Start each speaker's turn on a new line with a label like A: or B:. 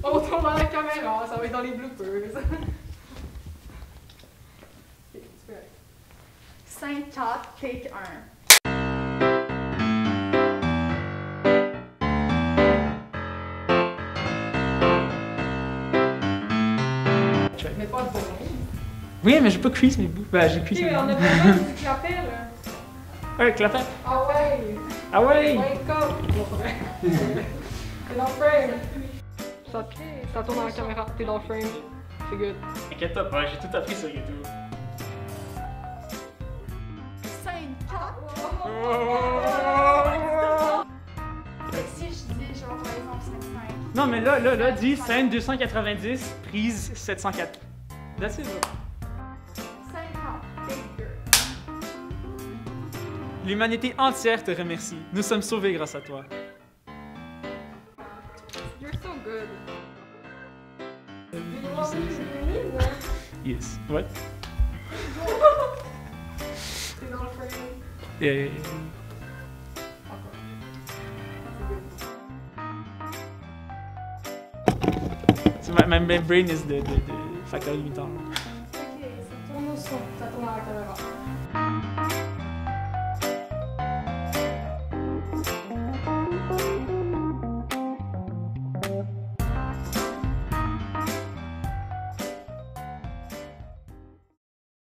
A: On tourne dans la caméra, ça va être dans les bloopers. Ok, tu peux aller.
B: 5, 4, take 1.
A: Mais pas bon.
C: Oui, mais j'ai pas crease mes bouts. Ben, j'ai crease
A: Ok,
C: mes
A: on a
C: bouts.
A: besoin du clapet là.
C: Ouais, clapet.
A: Ah ouais!
C: Ah ouais!
A: Wake up! T'es dans le frame! Ça tourne dans la caméra, t'es dans le frame. C'est good.
C: Inquiète-toi pas, j'ai tout appris sur YouTube.
B: 5, 4. Si je dis genre par exemple 5, 5.
C: Non, mais là, dis scène 290, prise 704. That's it, bro.
B: 5, 4, take 2.
C: L'humanité entière te remercie. Nous sommes sauvés grâce à toi.
A: You're so good.
C: Yes. What?
A: T'es dans le frame.
C: Yeah.
A: Encore. C'est good.
C: So my brain is the facteur limitant.
A: Ok, ça tourne au son. Ça tourne dans la caméra.